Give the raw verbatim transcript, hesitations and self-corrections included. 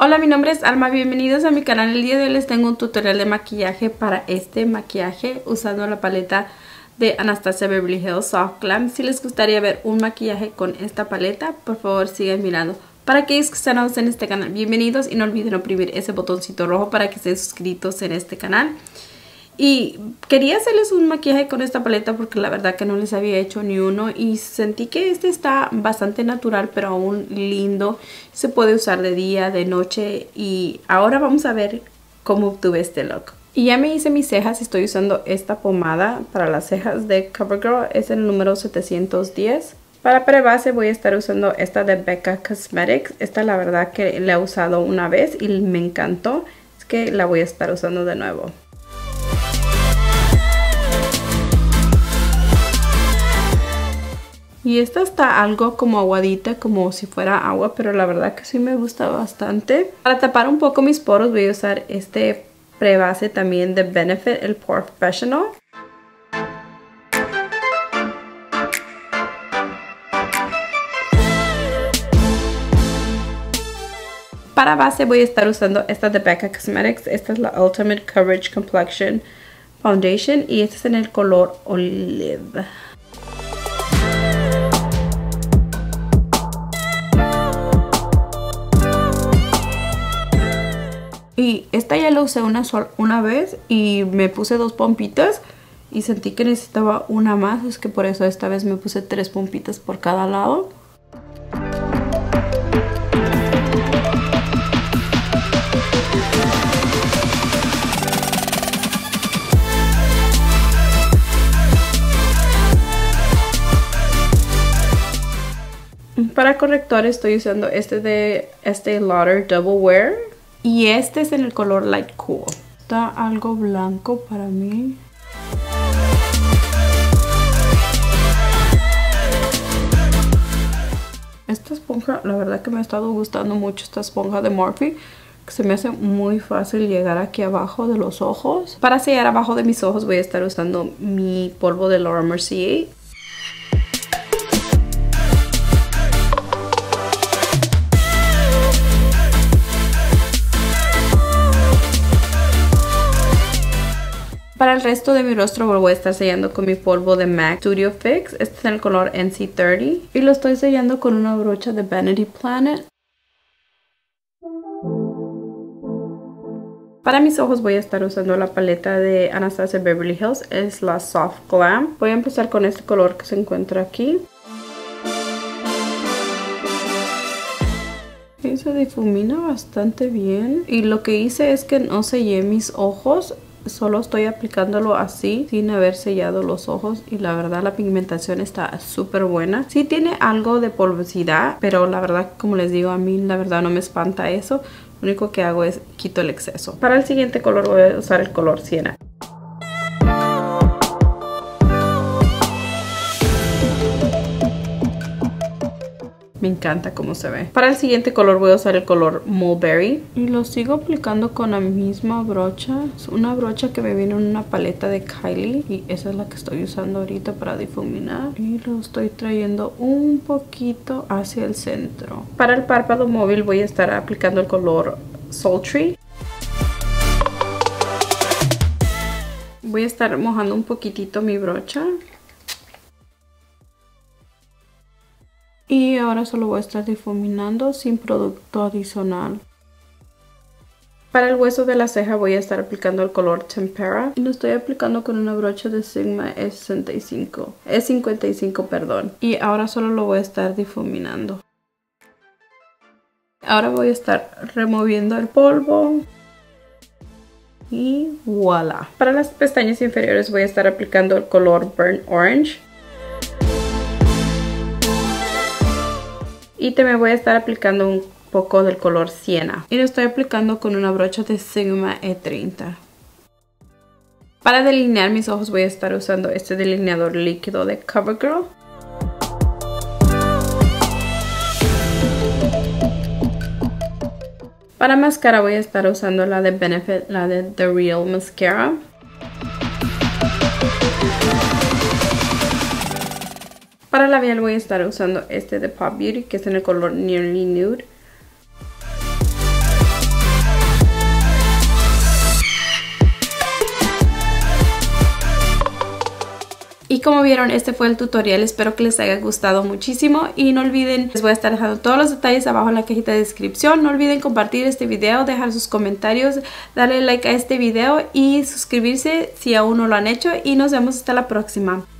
Hola, mi nombre es Alma, bienvenidos a mi canal. El día de hoy les tengo un tutorial de maquillaje para este maquillaje usando la paleta de Anastasia Beverly Hills Soft Glam. Si les gustaría ver un maquillaje con esta paleta, por favor sigan mirando. Para aquellos que están nuevos en este canal, bienvenidos y no olviden oprimir ese botoncito rojo para que estén suscritos en este canal. Y quería hacerles un maquillaje con esta paleta porque la verdad que no les había hecho ni uno y sentí que este está bastante natural pero aún lindo. Se puede usar de día, de noche y ahora vamos a ver cómo obtuve este look. Y ya me hice mis cejas y estoy usando esta pomada para las cejas de CoverGirl, es el número setecientos diez. Para prebase voy a estar usando esta de Becca Cosmetics. Esta la verdad que la he usado una vez y me encantó, es que la voy a estar usando de nuevo. Y esta está algo como aguadita, como si fuera agua, pero la verdad que sí me gusta bastante. Para tapar un poco mis poros voy a usar este prebase también de Benefit, el Pore Professional. Para base voy a estar usando esta de Becca Cosmetics. Esta es la Ultimate Coverage Complexion Foundation y este es en el color Olive. Y esta ya la usé una, sola, una vez y me puse dos pompitas y sentí que necesitaba una más, es que por eso esta vez me puse tres pompitas por cada lado. Para corrector estoy usando este de Estee Lauder Double Wear. Y este es en el color Light Cool. Está algo blanco para mí. Esta esponja, la verdad que me ha estado gustando mucho esta esponja de Morphe. Que se me hace muy fácil llegar aquí abajo de los ojos. Para sellar abajo de mis ojos voy a estar usando mi polvo de Laura Mercier. Para el resto de mi rostro lo voy a estar sellando con mi polvo de MAC Studio Fix. Este es en el color N C treinta. Y lo estoy sellando con una brocha de Vanity Planet. Para mis ojos voy a estar usando la paleta de Anastasia Beverly Hills. Es la Soft Glam. Voy a empezar con este color que se encuentra aquí. Y se difumina bastante bien. Y lo que hice es que no sellé mis ojos. Solo estoy aplicándolo así sin haber sellado los ojos y la verdad la pigmentación está súper buena. Sí tiene algo de polvosidad, pero la verdad como les digo a mí la verdad no me espanta eso. Lo único que hago es quito el exceso. Para el siguiente color voy a usar el color siena. Me encanta cómo se ve. Para el siguiente color voy a usar el color Mulberry. Y lo sigo aplicando con la misma brocha. Es una brocha que me vino en una paleta de Kylie. Y esa es la que estoy usando ahorita para difuminar. Y lo estoy trayendo un poquito hacia el centro. Para el párpado móvil voy a estar aplicando el color Sultry. Voy a estar mojando un poquitito mi brocha. Y ahora solo voy a estar difuminando sin producto adicional. Para el hueso de la ceja voy a estar aplicando el color Tempera. Y lo estoy aplicando con una brocha de Sigma E sesenta y cinco. E cincuenta y cinco, perdón. Y ahora solo lo voy a estar difuminando. Ahora voy a estar removiendo el polvo. Y voilà. Para las pestañas inferiores voy a estar aplicando el color Burnt Orange. Y también voy a estar aplicando un poco del color siena. Y lo estoy aplicando con una brocha de Sigma E treinta. Para delinear mis ojos voy a estar usando este delineador líquido de CoverGirl. Para máscara voy a estar usando la de Benefit, la de The Real Mascara. Para labial voy a estar usando este de Pop Beauty, que es en el color Nearly Nude. Y como vieron, este fue el tutorial. Espero que les haya gustado muchísimo y no olviden, les voy a estar dejando todos los detalles abajo en la cajita de descripción. No olviden compartir este video, dejar sus comentarios, darle like a este video y suscribirse si aún no lo han hecho, y nos vemos hasta la próxima.